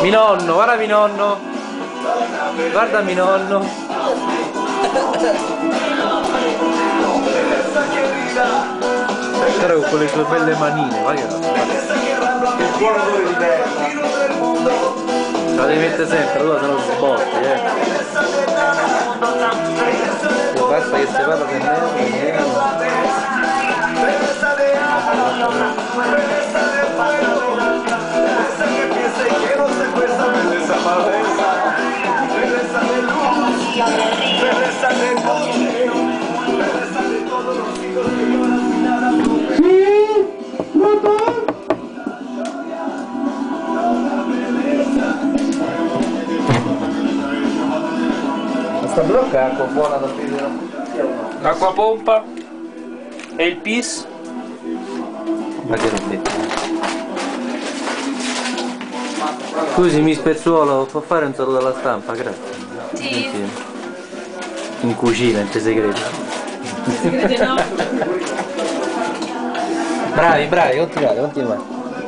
Mi nonno, guarda mi nonno. Guarda mi nonno. Guarda con quelle sue belle manine, guarda. Il buono odore di terra. La devi mettere sempre, allora se no sbotti, Basta che si parla del nero. Questa blocca è acqua buona da bere. Acqua pompa e il pis. Ma che robbetta. Scusi, mi Spezzuolo, può fare un saluto alla stampa, grazie. Sì. In cucina, in segreto. Segreto no. Bravi, continuate.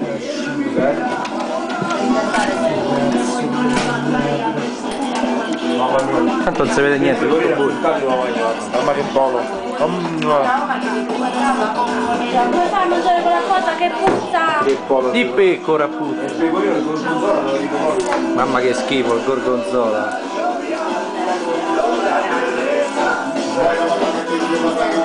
Tanto non si vede niente, tutto buio. Mamma che buono. Come fai a mangiare quella cosa che puzza? Che buono. Di pecora puzza. Il pecorino il gorgonzola non lo dico proprio. Mamma che schifo il gorgonzola.